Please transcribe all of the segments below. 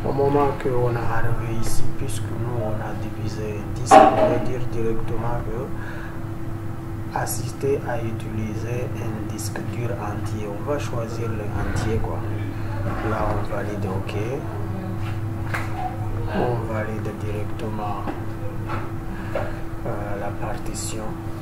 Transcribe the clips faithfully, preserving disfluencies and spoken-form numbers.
Au moment qu'on a arrivé ici, puisque nous on a divisé dix, on va dire directement que assister à utiliser un disque dur entier. On va choisir le entier quoi. Là on valide OK. On valide directement euh, la partition.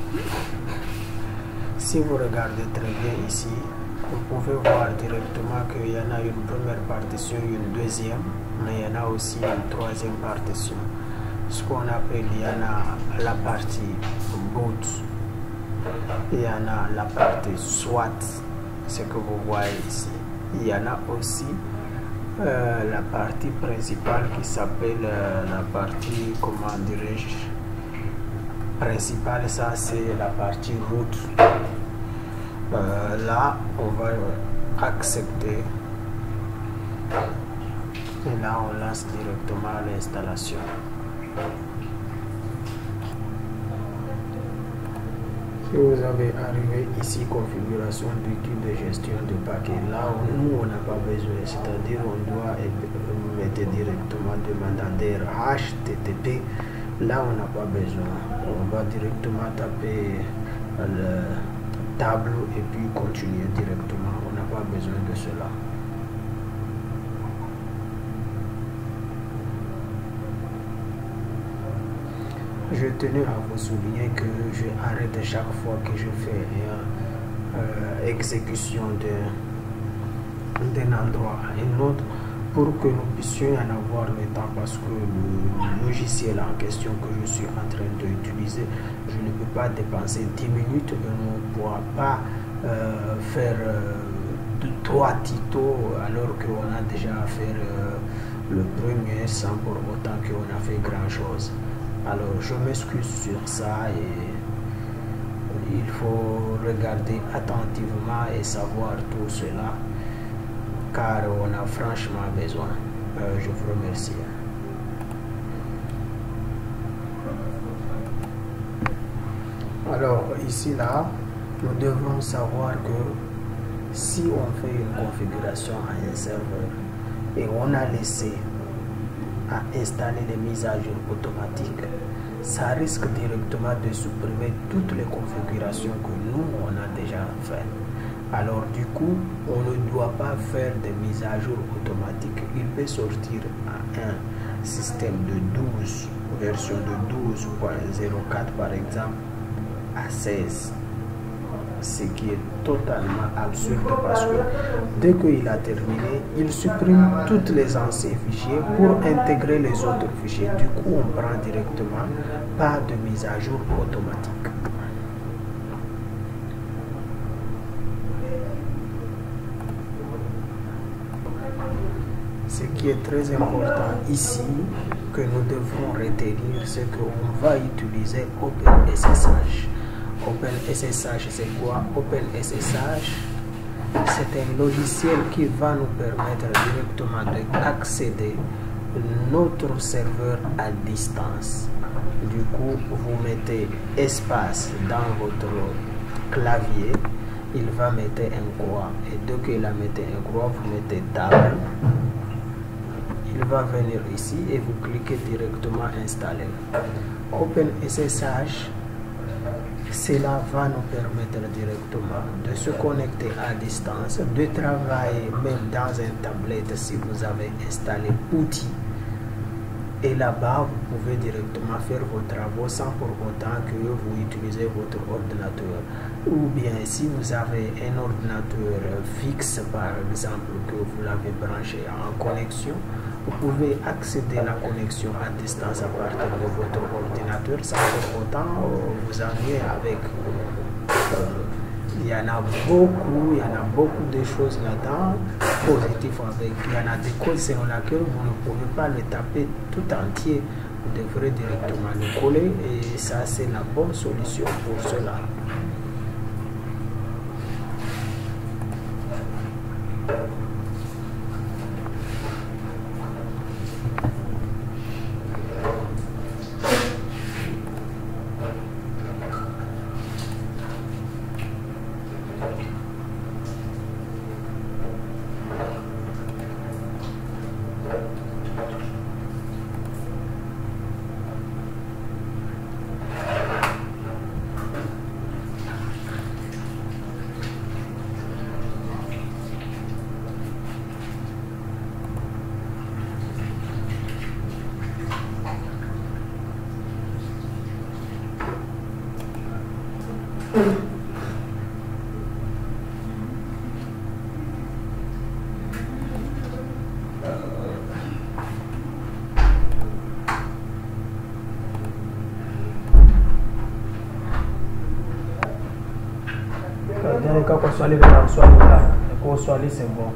Si vous regardez très bien ici, vous pouvez voir directement qu'il y en a une première partition, une deuxième, mais il y en a aussi une troisième partition. Ce qu'on appelle, il y en a la partie boot, il y en a la partie SWAT, ce que vous voyez ici. Il y en a aussi euh, la partie principale qui s'appelle euh, la partie, comment dirais-je, principale, ça c'est la partie route. Euh, là on va accepter et là on lance directement l'installation. Si vous avez arrivé ici, configuration d'outil de gestion de paquets, là où nous on n'a pas besoin, c'est-à-dire on doit mettre directement demandeur H T T P. Là on n'a pas besoin, on va directement taper le tableau et puis continuer directement, on n'a pas besoin de cela. Je tenais à vous souligner que je arrête chaque fois que je fais une euh, exécution d'un endroit à un autre pour que nous puissions en avoir le temps, parce que le logiciel en question que je suis en train d'utiliser, je ne peux pas dépenser dix minutes et on ne pourra pas euh, faire euh, deux, trois tutos alors qu'on a déjà à faire euh, le premier sans pour autant qu'on a fait grand chose. Alors je m'excuse sur ça et il faut regarder attentivement et savoir tout cela, car on a franchement besoin. Euh, je vous remercie. Alors ici là, nous devons savoir que si on fait une configuration à un serveur et on a laissé à installer les mises à jour automatiques, ça risque directement de supprimer toutes les configurations que nous on a déjà fait. Alors du coup, on ne doit pas faire des mises à jour automatiques. Il peut sortir à un système de douze, version de douze point zéro quatre par exemple, à seize, ce qui est totalement absurde, parce que dès qu'il a terminé, il supprime tous les anciens fichiers pour intégrer les autres fichiers. Du coup, on prend directement pas de mise à jour automatique. Ce qui est très important ici, que nous devons retenir, c'est qu'on va utiliser OpenSSH. OpenSSH, c'est quoi? OpenSSH, c'est un logiciel qui va nous permettre directement d'accéder à notre serveur à distance. Du coup, vous mettez espace dans votre clavier, il va mettre un croix, et dès qu'il a mis un croix, vous mettez table. Il va venir ici et vous cliquez directement installer. OpenSSH, cela va nous permettre directement de se connecter à distance, de travailler même dans un tablette si vous avez installé outils. Et là-bas, vous pouvez directement faire vos travaux sans pour autant que vous utilisez votre ordinateur. Ou bien si vous avez un ordinateur fixe, par exemple, que vous l'avez branché en connexion, vous pouvez accéder à la connexion à distance à partir de votre ordinateur sans pour autant vous ennuyer avec. Euh, il y en a beaucoup, il y en a beaucoup de choses là-dedans positives avec. Il y en a des codes selon lesquels vous ne pouvez pas le taper tout entier. Vous devrez directement le coller et ça c'est la bonne solution pour cela. Quand on soit allé dans soit là, quand on soit allé c'est bon.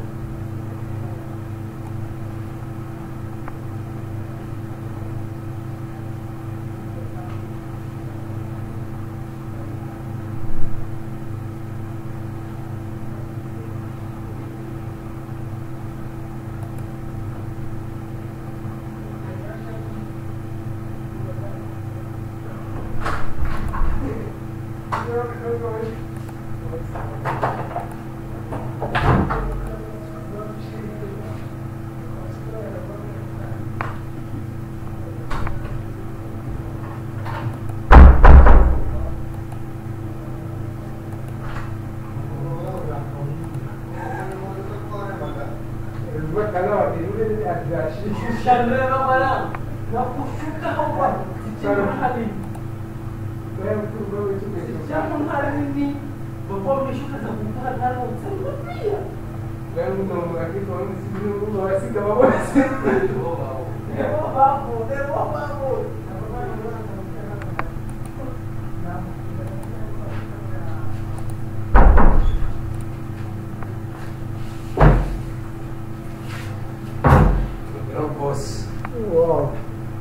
Wow.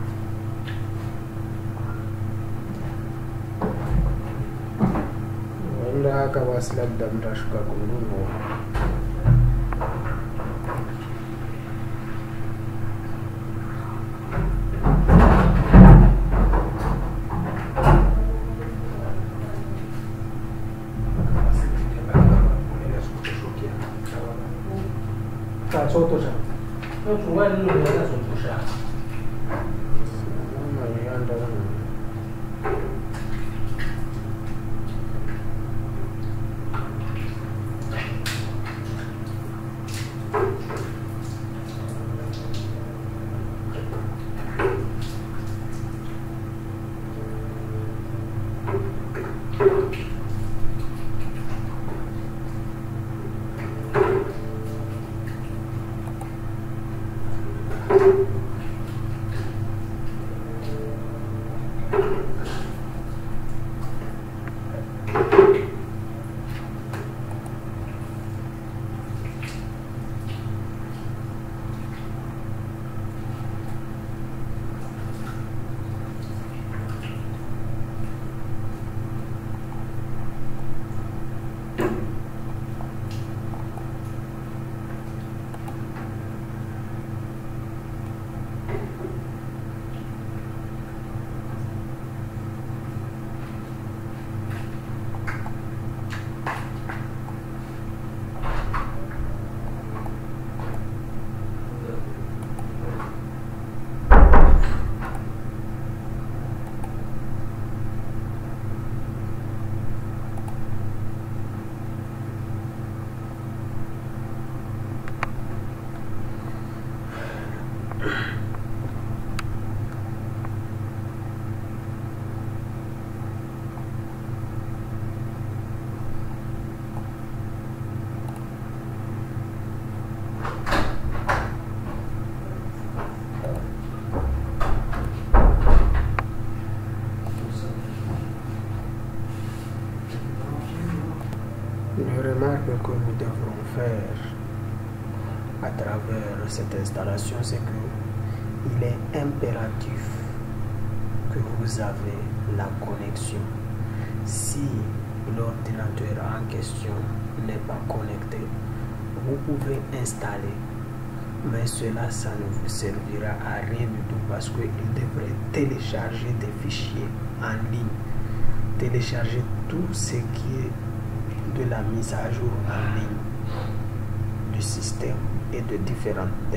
Wala kawas labdam rashuka kununua. Kachotosha. Chungwa nilo ndio sotosha. Les remarques que nous devrons faire à travers cette installation, c'est que il est impératif que vous avez la connexion. Si l'ordinateur en question n'est pas connecté, vous pouvez installer, mais cela, ça ne vous servira à rien du tout parce qu'il devrait télécharger des fichiers en ligne, télécharger tout ce qui est de la mise à jour en ligne du système et de différentes